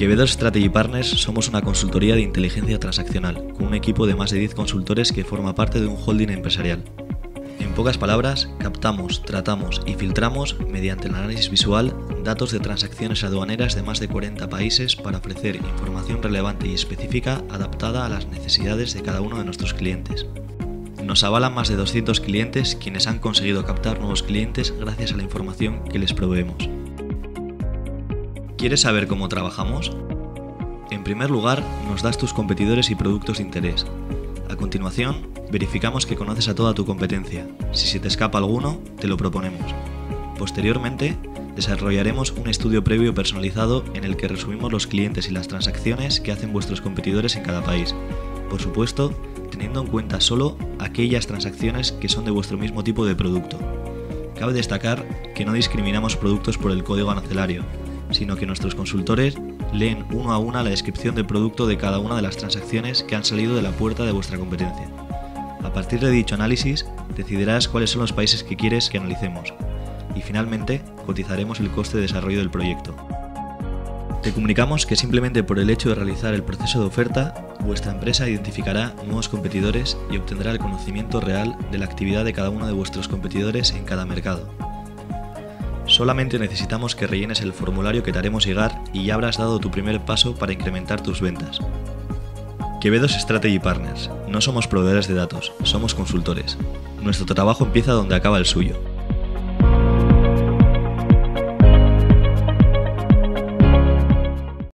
Quevedo Strategy Partners somos una consultoría de inteligencia transaccional, con un equipo de más de 10 consultores que forma parte de un holding empresarial. En pocas palabras, captamos, tratamos y filtramos, mediante el análisis visual, datos de transacciones aduaneras de más de 40 países para ofrecer información relevante y específica adaptada a las necesidades de cada uno de nuestros clientes. Nos avalan más de 200 clientes quienes han conseguido captar nuevos clientes gracias a la información que les proveemos. ¿Quieres saber cómo trabajamos? En primer lugar, nos das tus competidores y productos de interés. A continuación, verificamos que conoces a toda tu competencia. Si se te escapa alguno, te lo proponemos. Posteriormente, desarrollaremos un estudio previo personalizado en el que resumimos los clientes y las transacciones que hacen vuestros competidores en cada país. Por supuesto, teniendo en cuenta solo aquellas transacciones que son de vuestro mismo tipo de producto. Cabe destacar que no discriminamos productos por el código arancelario, sino que nuestros consultores leen uno a una la descripción del producto de cada una de las transacciones que han salido de la puerta de vuestra competencia. A partir de dicho análisis, decidirás cuáles son los países que quieres que analicemos y finalmente cotizaremos el coste de desarrollo del proyecto. Te comunicamos que simplemente por el hecho de realizar el proceso de oferta, vuestra empresa identificará nuevos competidores y obtendrá el conocimiento real de la actividad de cada uno de vuestros competidores en cada mercado. Solamente necesitamos que rellenes el formulario que te haremos llegar y ya habrás dado tu primer paso para incrementar tus ventas. Quevedo Strategy Partners. No somos proveedores de datos, somos consultores. Nuestro trabajo empieza donde acaba el suyo.